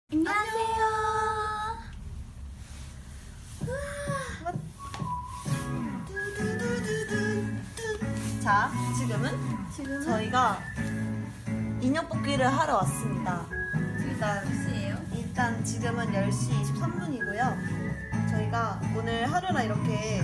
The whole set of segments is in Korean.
안녕하세요. 자, 지금은 저희가 인형 뽑기를 하러 왔습니다. 일단 지금은 10시 23분이고요. 저희가 오늘 하루나 이렇게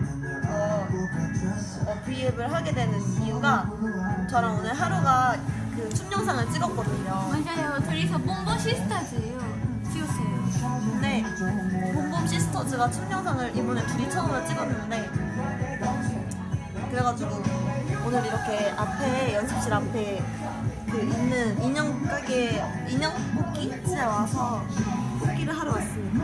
브이앱을 하게 되는 이유가 저랑 오늘 하루가 그 춤 영상을 찍었거든요. 맞아요. 둘이서 bombo 시스터즈예요. 찍었어요. 근데 봄봄 시스터즈가 춤 영상을 이번에 둘이 처음으로 찍었는데, 그래가지고 오늘 이렇게 앞에 연습실 앞에 그 있는 인형 가게 인형 뽑기실에 와서 뽑기를 하러 왔습니다.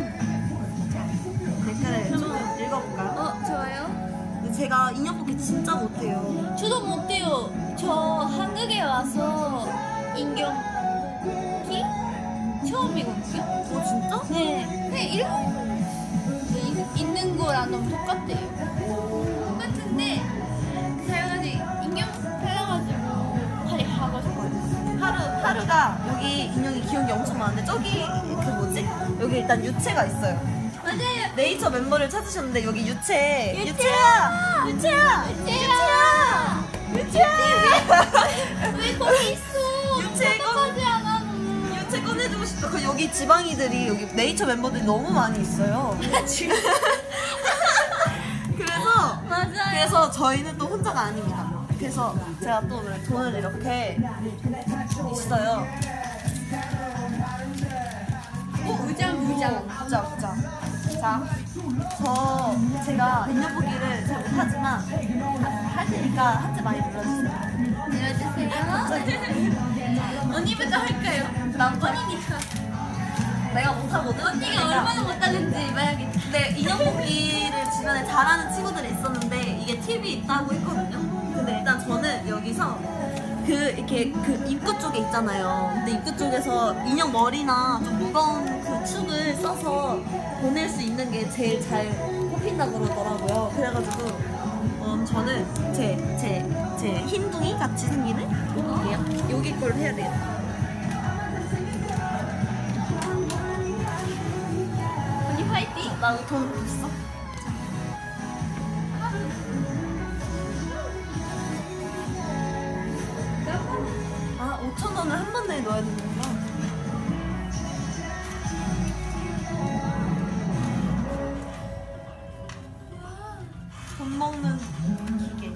댓글을 좀 읽어볼까요? 좋아요. 근데 제가 인형 뽑기 진짜 못해요. 저도 못해요. 저 한국에 와서 인형 뽑기 처음이거든요. 진짜? 네. 그냥 일본 있는 거랑 너무 똑같대요. 똑같은데 그래가지고 인형 팔려가지고 빨리 하고 싶어요. 하루가 여기 인형이 귀여운 게 엄청 많은데 저기 그 뭐지? 여기 일단 유채가 있어요. 맞아요. 네이처 멤버를 찾으셨는데 여기 유채야! 왜 거기 있어? 유채 똑똑하지 않아? 유채 꺼내주고 싶다. 그 여기 지방이들이 여기 네이처 멤버들이 너무 많이 있어요. 지금 그래서 맞아요. 그래서 저희는 또 혼자가 아닙니다. 그래서 제가 또 오늘 돈을 이렇게 있어요. 부자. 자, 제가 인형 보기를 잘 못하지만 할 테니까 하트 많이 눌러주세요. 내려주세요. 언니부터 할까요? 남편이니까. 내가 못하거든. 언니가 얼마나 못하는지 봐야겠다. 근데 인형 뽑기를 주변에 잘하는 친구들이 있었는데 이게 팁이 있다고 했거든요. 근데 일단 저는 여기서 이렇게 입구 쪽에 있잖아요. 근데 입구 쪽에서 인형 머리나 좀 무거운 그 축을 써서 보낼 수 있는 게 제일 잘 뽑힌다 그러더라고요. 그래가지고 저는 제 흰둥이 같이 생기는 뽑을게요. 여기 걸 해야 돼요. 언니 화이팅! 나 돈 있어? 아, 5,000원을 한 번 내에 넣어야 되는구나. 돈 먹는 기계.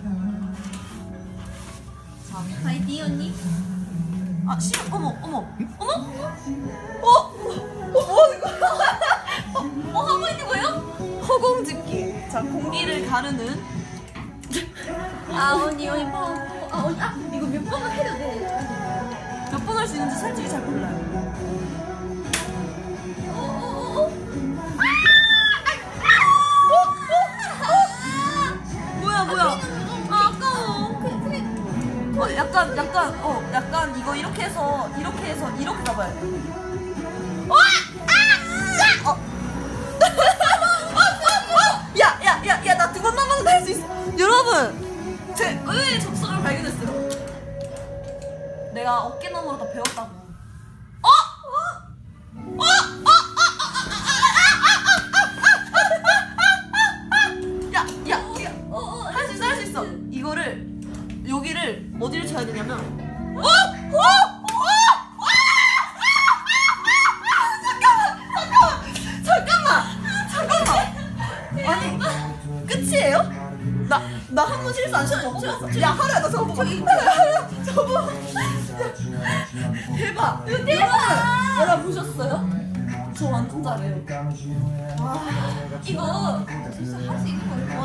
자, 화이팅 언니! 아, 싫어. 어머. 하고 있는 거예요? 허공집기. 자, 공기를 가르는. 언니 언니 이거 몇 번만 해도 돼. 몇 번 할 수 있는지 솔직히 잘 몰라요. 뭐야. 아, 아까워. 약간 이거 이렇게 해서 이렇게 잡아야 돼. 야, 나 두 번 남았는데 할 수 있어. 여러분, 제 의외의 접속을 발견했어요. 내가 어깨너머로 다 배웠다고. 할 수 있어. 이거를 여기를 어디를 쳐야 되냐면. 잠깐만. 아니, 끝이에요? 나 한 번 실수 안 시간 없어. 야, 하루야, 너 저거 저거. 대박. 여러분 보셨어요? 저 완전 잘해요. 와, 이거 진짜 할 수 있는 거예요.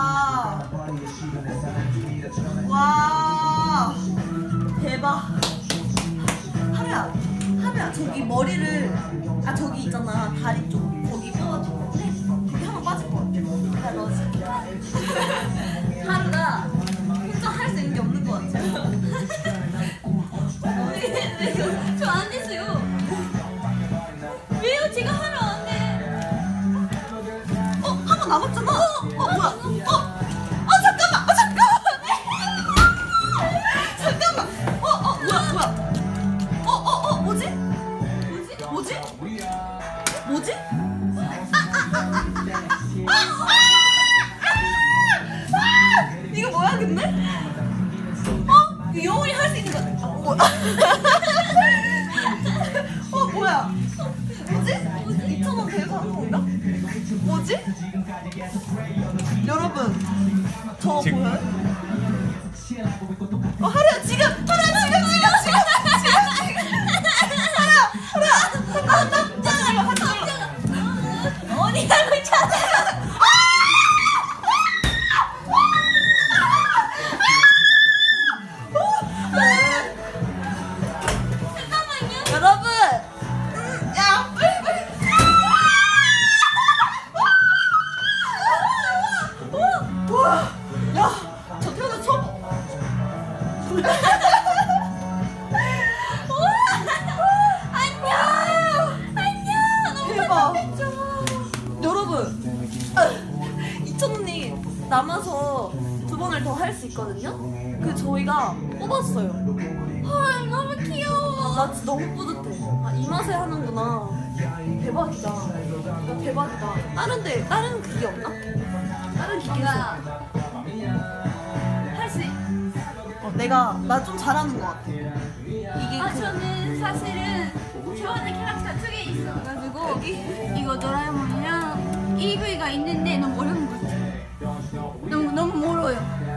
와, 대박. 하루야, 저기 머리를, 저기 있잖아, 다리 쪽 거기 펴가지고 거기 한번 빠질 것 같아. 야, 너 진짜 하루가 혼자 할 수 있는 게 없는 것 같아. 저 안 됐어요. 왜요? 제가 하러 안 돼. 한 번 남았잖아. 뭐야? 잠깐만. 뭐야? 뭐지? 뭐지? 뭐지? 이거 뭐야 근데? 이거 영원히 할 수 있는 거 뭐야? 뭐야? 뭐지? 2,000원 대서 하는 건가? 뭐지? 여러분 저 보여요? 하루야 지금! 하루야 지금! 어디 가고 있잖아! 잠깐만요. 여러분, 야 빨리. 와, 야, 저 태어나 처음. 안녕. 너무 대박. 여러분, 2,000원이 남아서 2번을 더 할 수 있거든요. 그 저희가 뽑았어요. 헐, 너무 귀여워. 나 진짜 너무 뿌듯해. 이 맛에 하는구나. 대박이다. 대박이다. 다른 기계 없나? 다른 기계에서 할 수. 나 좀 잘하는 것 같아. 이게 저는 사실은 좋아하는 캐릭터 2개 있어가지고 이거 도라에몽이랑 EV가 있는데 너무 어려운 것 같아. 너무 멀어요.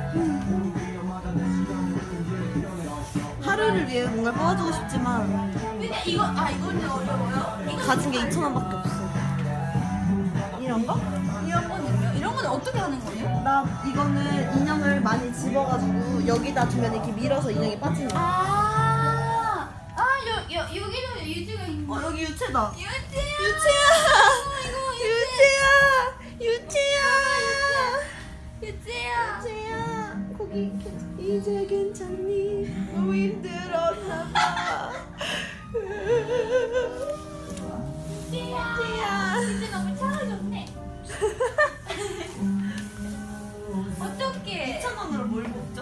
하루를 위해 뭔가 뽑아주고 싶지만 근데 이거는 어려워요? 가진 게 2,000원밖에 없어. 이런 거? 이런 거는 어떻게 하는 거예요? 나 이거는 인형을 많이 집어가지고 여기다 두면 이렇게 밀어서 인형이 빠지는 거야. 여기도 유지가 있는 거. 여기 유채다. 유지야. 유채야. 거기 이제 괜찮니? 너무 힘들었나 봐. 유지야. 진짜 너무 잘해줬네. 어떡해. 2,000원으로 뭘 먹죠?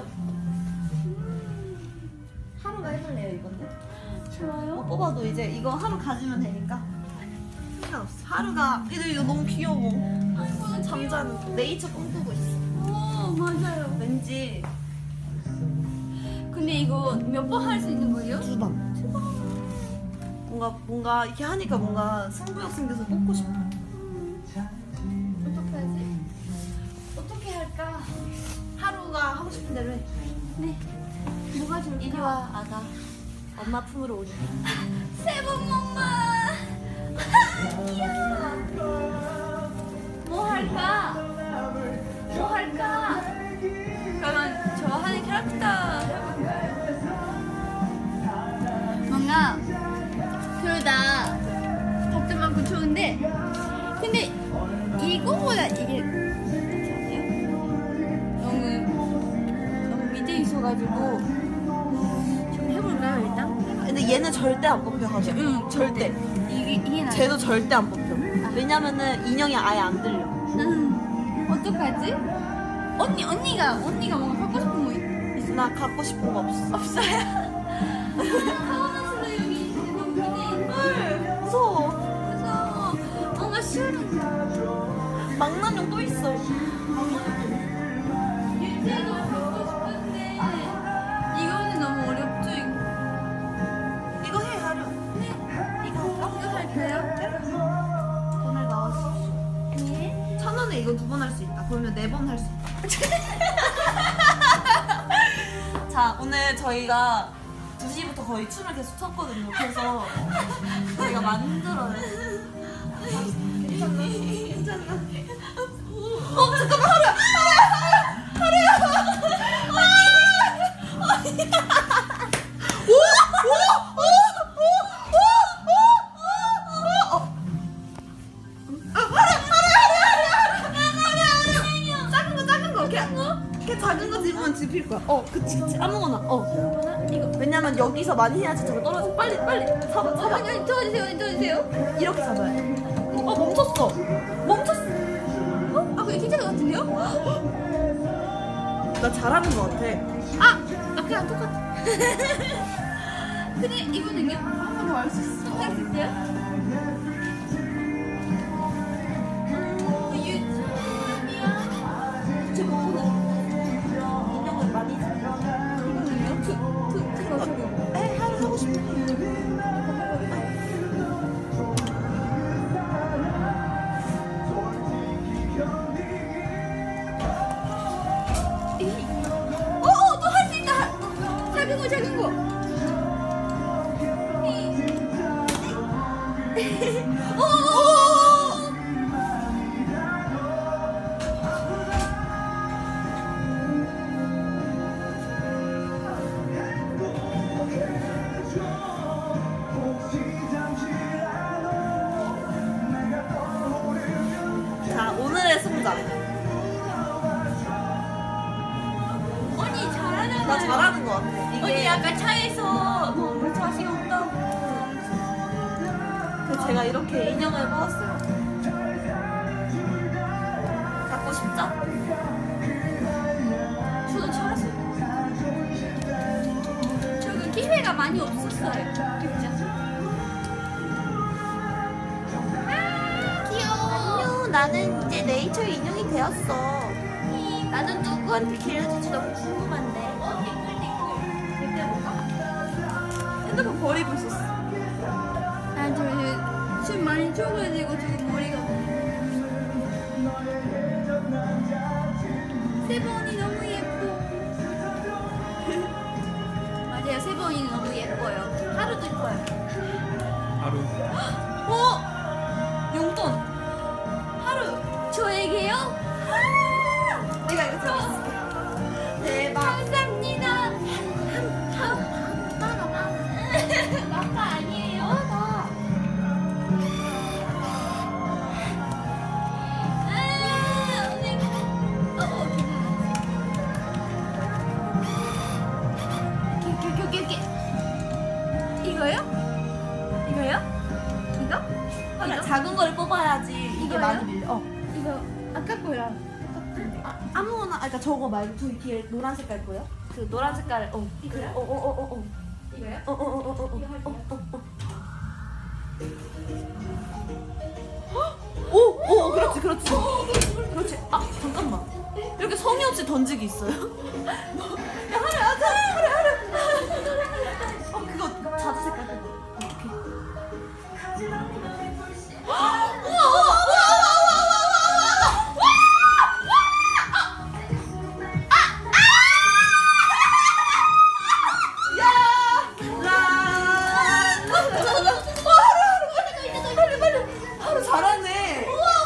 하루가 해볼래요 이건데? 좋아요. 뽑아도 이제 이거 하루 가지면 되니까 상관없어. 하루가 이거 너무 귀여워. 잠자는 네이처 꿈꾸고 있어. 오, 맞아요. 왠지 근데 이거 몇 번 할 수 있는 거예요? 2번. 뭔가 이렇게 하니까 뭔가 승부욕 생겨서 뽑고 싶어. 어떡하지? 어떻게 할까? 하루가 하고 싶은 대로 해. 네. 뭐가 좋을까? 이리 와 아가. 엄마 품으로 오리. 세븐 엄마. 귀여워. 뭐 할까? 그러면 저 하는 캐릭터 뭔가 둘 다 답도 많고 좋은데 근데 이거보다 이게 너무 밑에 있어가지고 좀 해볼까요 일단? 근데 얘는 절대 안 뽑혀가지고. 응 절대. 이게 나. 쟤도 절대 안 뽑혀. 왜냐면은 인형이 아예 안 들려. 어떡하지? 언니가 뭔가 갖고 싶은 거 있어? 나 갖고 싶은 거 없어. 없어요? 타워너스도 여기 있는데 너무 밑에 있는 무서워. 그래서 뭔가 싫은 망나뇽 또 있어. 유채도 갖고 싶은데 이거는 너무 어렵죠 이거 해 하루. 네 이거 할까요? 돈을 넣어주십시오. 네 1,000원에 이거 2번 할 수 있다. 그러면 4번 할 수 있다. 자, 오늘 저희가 2시부터 거의 춤을 계속 췄거든요. 그래서 저희가 만들어요. 괜찮나? 잠깐만 하루야! 작은 거 집으면 집힐 거야. 그치. 아무거나. 이거 왜냐면 여기서 많이 해야지 저거 떨어져. 빨리. 잡아. 도와주세요 이렇게 잡아야 돼. 멈췄어. 아 그게 괜찮은 것 같은데요? 나 잘하는 거 같아. 그냥 똑같아 근데 이거는요? 한 번 더 할 수 있어. 할수 있어요? 자, 오늘의 승자. 언니 잘하잖아. 나 잘하는 것 같아. 언니 이게 아까 차에서 너무 자신 없다고. 제가 이렇게 인형을 뽑았어요. 갖고 싶죠? 저도 잘했어요. 저는 기회가 많이 없었어요. 진짜. 귀여워. 나는 이제 네이처 인형이 되었어. 나는 누구한테 길러질지 너무 궁금한데. 댓글 볼까? 핸드폰 버리고 있었어. 난 저는 술 많이 줘가지고 지금 머리가 세번이 너무 예뻐. 맞아요, 세번이 너무 예뻐요. 하루도 예뻐요. 하루. 용돈. 하루 저에게요? 내가 이거 들었어. 대박. 감사합니다. 마카 아니에요? 이거요? 이거요? 이거? 그러니까 작은 걸 뽑아야지 이게 이거요? 많이 밀려. 이거 아까 거랑 아무거나, 그러니까 저거 말고 저기 뒤에 노란 색깔 거요? 그 노란 색깔. 이거요? 이거요? 오, 그렇지, 그렇지. 그렇지. 아, 잠깐만. 이렇게 성의 없이 던지기 있어요? 야, 하루. 그거 자주 색깔 그거. 하루 잘하네.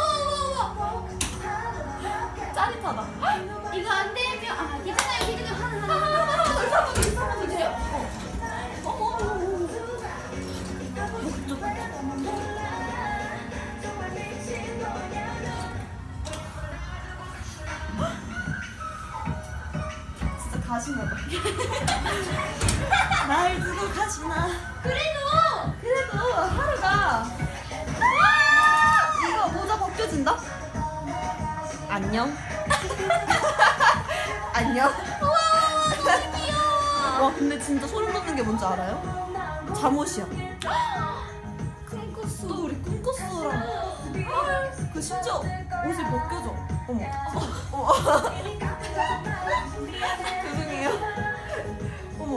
짜릿하다. 이거 안 되면 괜찮아요. 하나 주세요. 진짜 가시나봐. 날 두고 가시나. 그래도 하루가 이거 모자 벗겨진다? 안녕. 안녕. 와, 근데 진짜 소름 돋는 게 뭔지 알아요? 잠옷이야. 꿈꿨어. 또 우리 꿈꿨어랑. 그 심지어 옷이 벗겨져. 어머. 죄송해요. 어머.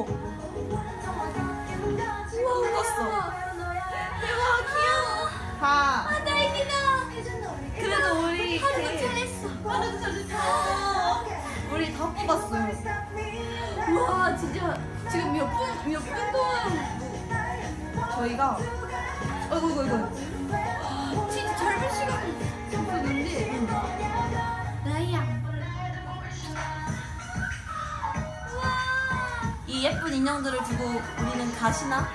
우와, 꿈꿨어. 대박, 귀여워. 다. 그래도 우리 하루도 잘했어. 우리 다 뽑았어요. 와 진짜 지금 몇 분 동안 저희가 이거 진짜 짧은 시간이 있었는데 나이야. 이 예쁜 인형들을 두고 우리는 가시나?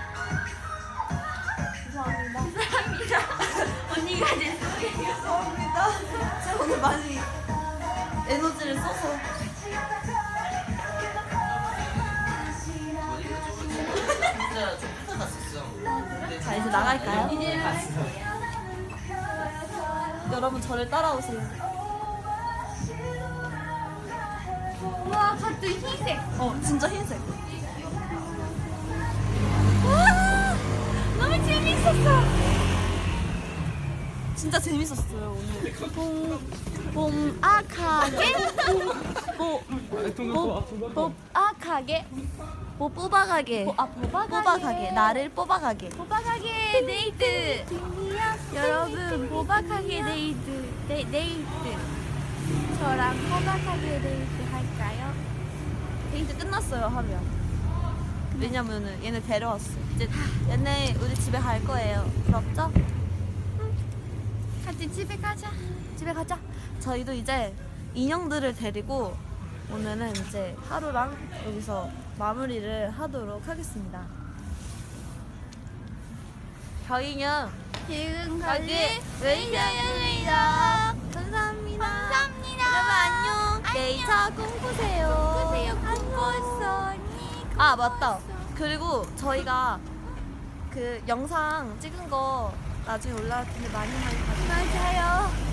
감사합니다. 언니가 됐어요. 감사합니다. 제가 오늘 많이 에너지를 써서. 진짜 좀 찾아갔었어. 자, 이제 나갈까요? 이제 여러분, 저를 따라오세요. 와 같은 흰색. 진짜 흰색. 와 너무 재밌었어. 진짜 재밌었어요, 오늘. 봄악하게? 뽑아가게? 뽑아가게. 뽑아가게. 나를 뽑아가게. 보박하게 데이트. 여러분 보박하게 데이트. 저랑 보박하게 데이트 할까요? 데이트 끝났어요, 하루야. 왜냐면은 얘네 데려왔어. 이제 얘네 우리 집에 갈 거예요. 부럽죠? 이제 집에 가자. 집에 가자. 저희도 이제 인형들을 데리고 오늘은 이제 하루랑 여기서 마무리를 하도록 하겠습니다. 저희는 지금까지 웨이저였습니다. 감사합니다. 감사합니다. 여러분 안녕. 내일 차 꿈꾸세요. 꾸세요. 꿈꿨어니. 아 맞다. 그리고 저희가 그 영상 찍은 거 나중에 올라올 텐데 많이 봐주세요. 맞아요.